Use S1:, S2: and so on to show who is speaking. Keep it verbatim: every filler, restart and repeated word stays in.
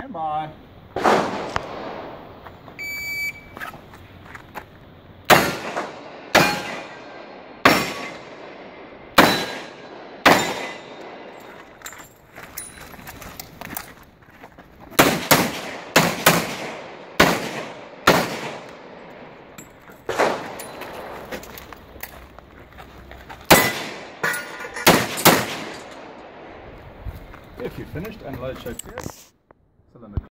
S1: Come on. If you finished, and light check here.